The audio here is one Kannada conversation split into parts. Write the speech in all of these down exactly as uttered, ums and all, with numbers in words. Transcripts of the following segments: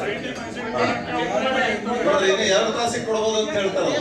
ಎರಡು ತಾಸಿಗೆ ಕೊಡಬಹುದು ಅಂತ ಹೇಳ್ತಾರೆ.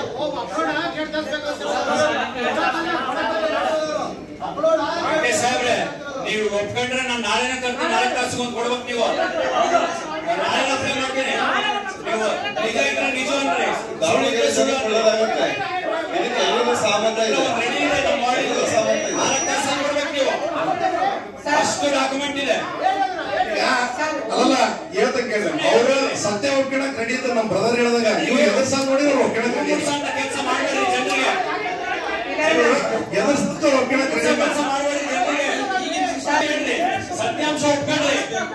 ಸಾಹೇಬ್ರೆ ನೀವು ಒಪ್ಕೊಂಡ್ರೆ ನಾನು ನಾಳೆನೇ ತರ್ತೀನಿ, ನಾಲ್ಕು ತಾಸಿಗೆ ಒಂದು ಕೊಡ್ಬೇಕು. ನೀವು ನಾಳೆ ಅಪ್ಲೈ ಮಾಡ್ತೀನಿ. ನೀವು ನಿಜ ಇದ್ರೆ ನಿಜ ಅನ್ರಿ, ದಾವಣಗೆರೆ ಒಳ್ಳೇದಾಗುತ್ತೆ. ಇದಕ್ಕೆ ಎಲ್ಲರೂ ಸಾಮಂತ ಇದೆ, ನಾಲ್ಕು ತಾಸಿಗೆ ಕೊಡ್ಬೇಕು. ನೀವು ಅಷ್ಟು ಡಾಕ್ಯುಮೆಂಟ್ ಇದೆ. ಅಲ್ಲ ಹೇಳ್ತ ಕೇಳಿ ಅವ್ರು ಸತ್ಯ ಒಪ್ಕೊಳಕ್ ರೆಡಿ ಅಂತ ನಮ್ ಬ್ರದರ್ ಹೇಳಿದಾಗ ನೀವು ಎದುರು ಸಾಲ ನೋಡಿದ್ರೆ ಒಪ್ಕೊಳಕ್ ರೆಡಿ ಕೆಲಸ ಮಾಡ್ಬೇಡಿ ಜನರಿಗೆ, ಎದುರು ಸತ್ತ ಒಪ್ಕೊಳಕ್ ರೆಡಿ ಕೆಲಸ ಮಾಡ್ಬೇಡಿ ಜನರಿಗೆ. ಸತ್ಯಾಂಶ ಒಪ್ಕೊಂಡ್ರಿ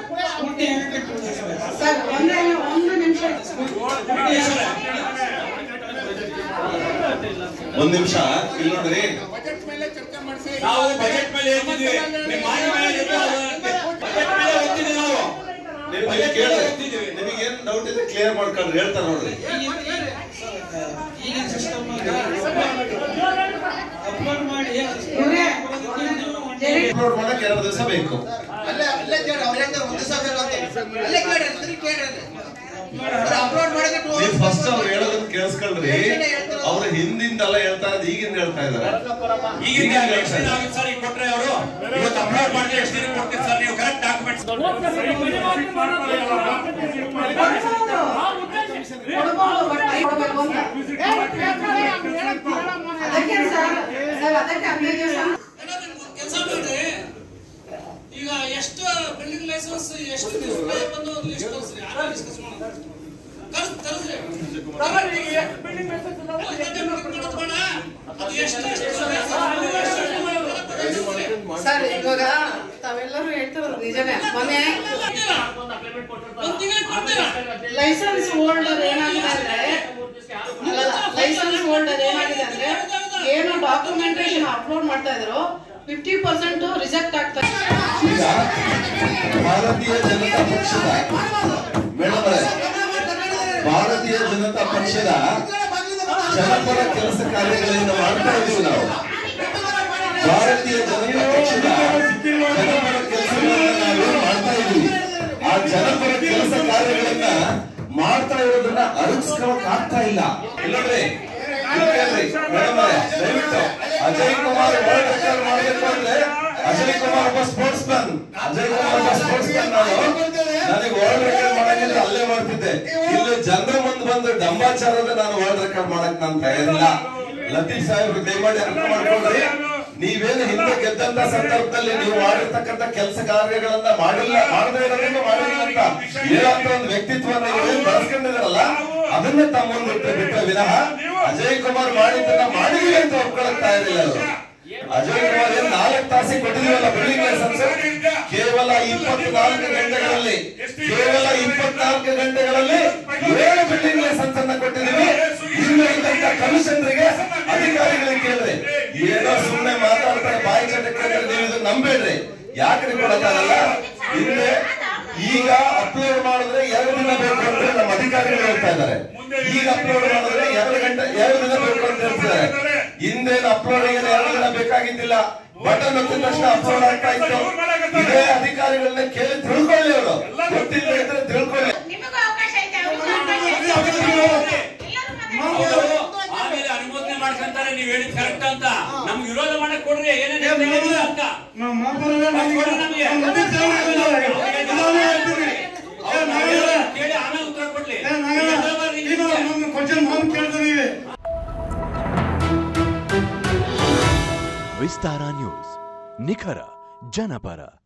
ಸರ್. ಒಂದೇ ಒಂದು ನಿಮಿಷ ಒಂದ್ ನಿಮಿಷ ಇಲ್ಲಿ ನೋಡ್ರಿ. ನಾವು ಬಜೆಟ್ ಮೇಲೆ ಹೇಳ್ತಿದ್ವಿ, ನಿಮ್ಮ ಮಾಹಿತಿ ಮೇಲೆ ಬಜೆಟ್ ಮೇಲೆ ಓದ್ತಿದ್ವಿ ನಾವು. ನಿಮಗೆ ಕೇಳಿ ನಿಮಗೆ ಏನ್ ಡೌಟ್ ಇದೆ ಕ್ಲಿಯರ್ ಮಾಡ್ಕೊಂಡ್ರಿ, ಹೇಳ್ತಾರ ನೋಡ್ರಿ. ಅಪ್ಲೋಡ್ ಮಾಡಕ್ ಎರಡು ದಿವಸ ಬೇಕು. ನೀವು ಫಸ್ಟ್ ಅವ್ರು ಹೇಳೋದನ್ನ ಕೇಳಿಸ್ಕೊಳ್ರಿ. ಅವ್ರ ಹಿಂದಿಂದಲ್ಲ ಹೇಳ್ತಾ ಇರೋದು ಈಗಿಂದ ಹೇಳ್ತಾ ಇದಾರೆ. ಈಗಿಂದ ಸರ್ ಈಗ ಕೊಟ್ರೆ ಅವರು ಇವತ್ತು ಅಪ್ಲೋಡ್ ಮಾಡಿದ್ರೆ ಎಷ್ಟು ದಿನ ಕೊಡ್ತೀರಿ ಸರ್ ನೀವು ಕರೆಕ್ಟ್ ಡಾಕ್ಯುಮೆಂಟ್ಸ್? ಈಗ ಎಷ್ಟು ಬಿಲ್ಡಿಂಗ್ ಲೈಸೆನ್ಸ್ ಎಷ್ಟು ಬಂದು ಲಿಸ್ಟ್ ಕಳಿಸ್ರಿ, ಯಾರು ಡಿಸ್ಕಸ್ ಮಾಡೋದು ತರಿಸ್ರಿ. ಸರ್ ಇವಾಗ ತಾವೆಲ್ಲರೂ ಹೇಳ್ತಿರೋದು ನಿಜನೇ. ಮೊನ್ನೆ ಲೈಸೆನ್ಸ್ ಹೋಲ್ಡರ್ ಏನಾಗಿದೆ ಅಂದ್ರೆ ಲೈಸೆನ್ಸ್ ಹೋಲ್ಡರ್ ಏನಾಗಿದೆ ಅಂದ್ರೆ ಏನೋ ಡಾಕ್ಯುಮೆಂಟೇಶನ್ ಅಪ್ಲೋಡ್ ಮಾಡ್ತಾ ಇದ್ರು, ಫಿಫ್ಟಿ ಪರ್ಸೆಂಟ್ ರಿಜೆಕ್ಟ್ ಆಗ್ತಾ ಇದೆ. ಭಾರತೀಯ ಜನತಾ ಪಕ್ಷದ ಮೇಡಮ್ ಭಾರತೀಯ ಜನತಾ ಪಕ್ಷದ ಜನಪರ ಕೆಲಸ ಕಾರ್ಯಗಳಿಂದ ಮಾಡ್ತಾ ಇದೀವಿ ನಾವು. ಭಾರತೀಯ ಜನತಾ ಪಕ್ಷದ ಜನಪರ ಕೆಲಸಗಳನ್ನ ನಾವೇನು ಮಾಡ್ತಾ ಇದೀವಿ, ಆ ಜನಪರ ಕೆಲಸ ಕಾರ್ಯಗಳನ್ನ ಮಾಡ್ತಾ ಇರೋದನ್ನ ಅರಗಿಸ್ಕೊಳಕ್ ಆಗ್ತಾ ಇಲ್ಲ. ಇಲ್ಲಂದ್ರೆ ಮೇಡಮ್ ದಯವಿಟ್ಟು ಅಜಯ್ ಕುಮಾರ್ ವರ್ಲ್ಡ್ ರೆಕಾರ್ಡ್ ಮಾಡಬೇಕು ಅಂದ್ರೆ ಅಜಯ್ ಕುಮಾರ್ ಒಬ್ಬ ಸ್ಪೋರ್ಟ್ಸ್ ಮನ್ ಅಜಯ್ ಕುಮಾರ್ ಒಬ್ಬ ಸ್ಪೋರ್ಟ್ಸ್ ಮನ್ ನಾನು ನನಗೆ ವರ್ಲ್ಡ್ ರೆಕಾರ್ಡ್ ಮಾಡಂಗಿಲ್ಲ, ಅಲ್ಲೇ ಮಾಡ್ತಿದ್ದೆ. ಇಲ್ಲಿ ಜನರ ಮುಂದೆ ಬಂದು ಡಂಬಾಚಾರದ ನಾನು ವರ್ಲ್ಡ್ ರೆಕಾರ್ಡ್ ಮಾಡಕ್ ನಾನು ತಯಾರಿಲ್ಲ. ಲತೀಫ್ ಸಾಹೇಬ್ರು ದಯಮಾಡಿ ಅರ್ಥ ಮಾಡ್ಕೊಂಡ್ರಿ. ನೀವೇನು ಹಿಂದೆ ಗೆದ್ದಂತ ಸಂದರ್ಭದಲ್ಲಿ ನೀವು ಮಾಡಿರ್ತಕ್ಕಂಥ ಕೆಲಸ ಕಾರ್ಯಗಳನ್ನ ಮಾಡಿಲ್ಲ, ಮಾಡದೇ ಇರೋದ್ರಿಂದ ಮಾಡಿಲ್ಲ ಅಂತ ಇರೋಂತ ಒಂದು ವ್ಯಕ್ತಿತ್ವನ ನೀವೇನು ಬಳಸ್ಕೊಂಡಿದಾರಲ್ಲ ಅದನ್ನ ತಮ್ಮ ಮುಂದೆ ಬಿಟ್ಟ ವಿನಃ ಅಜಯ್ ಕುಮಾರ್ ಮಾಡಿದ್ದನ್ನ ಮಾಡಿದ್ವಿ ಅಂತ ಒಪ್ಕೊಳಕ್ ತಯಾರಿಲ್ಲ ಅವರು. ಅಜಯ್ ಕುಮಾರ್ ಏನ್ ನಾಲ್ಕು ತಾಸಿಗೆ ಕೊಟ್ಟಿದೀವಲ್ಲ ಬಿಲ್ಡಿಂಗ್ ಲೈಸೆನ್ಸ್, ಕೇವಲ ಇಪ್ಪತ್ನಾಲ್ಕು ಗಂಟೆಗಳಲ್ಲಿ ಕೇವಲ ಇಪ್ಪತ್ನಾಲ್ಕು ಗಂಟೆಗಳಲ್ಲಿ ಏಳು ಬಿಲ್ಡಿಂಗ್ ಲೈಸೆನ್ಸ್ ಅನ್ನ ಕೊಟ್ಟಿದೀವಿ. ಇನ್ನು ಇದ್ದಂತ ಕಮಿಷನರಿಗೆ ಅಧಿಕಾರಿಗಳಿಗೆ ಕೇಳಿದ್ರೆ ಏನೋ ಸುಮ್ಮನೆ ಮಾತಾಡ್ತಾರೆ, ಬಾಯಿ ಚಟಕ್ಕೆ ನೀವು ಇದನ್ನ ನಂಬೇಡ್ರಿ. ಯಾಕ್ರಿ ಕೊಡಕ್ಕಾಗಲ್ಲ? ಹಿಂದೆ ಈಗ ಅಪ್ಲೋಡ್ ಮಾಡಿದ್ರೆ ಎರಡು ದಿನ ಬೇಕು ಅಂತ ನಮ್ಮ ಅಧಿಕಾರಿಗಳು ಹೇಳ್ತಾ ಇದ್ದಾರೆ. ಈಗ ಅಪ್ಲೋಡ್ ಮಾಡಿದ್ರೆ ಎರಡು ಗಂಟೆ ಎರಡು ದಿನ ಬೇಕು ಅಂತ ಹೇಳ್ತಿದ್ದಾರೆ. ಹಿಂದೇನು ಅಪ್ಲೋಡ್ ಎರಡು ದಿನ ಬೇಕಾಗಿದ್ದಿಲ್ಲ, ಬಟನ್ ಒತ್ತಿದ ತಕ್ಷಣ ಅಪ್ಲೋಡ್ ಆಗ್ತಾ ಇತ್ತು. ಇದೇ ಅಧಿಕಾರಿಗಳನ್ನ ಕೇಳಿ ತಿಳ್ಕೊಳ್ಳಿ, ಅವರು ಗೊತ್ತಿಲ್ಲ ಇದ್ರೆ ತಿಳ್ಕೊಳ್ಳಿ. ಆಮೇಲೆ ಅನುಮೋದನೆ ಮಾಡ್ಕೊಂತಾರೆ ನೀವು ಹೇಳಿದ್ ಕರೆಕ್ಟ್ ಅಂತ. ನಮ್ಗೆ ವಿರೋಧ ಮಾಡಕ್ ಕೊಡ್ರಿ, ಏನೇನು ಅಂತ ಕೇಳಿ ಆಮೇಲೆ ಉತ್ತರ ಕೊಡ್ಲಿ. ವಿಸ್ತಾರ ನ್ಯೂಸ್, ನಿಖರ ಜನಪರ.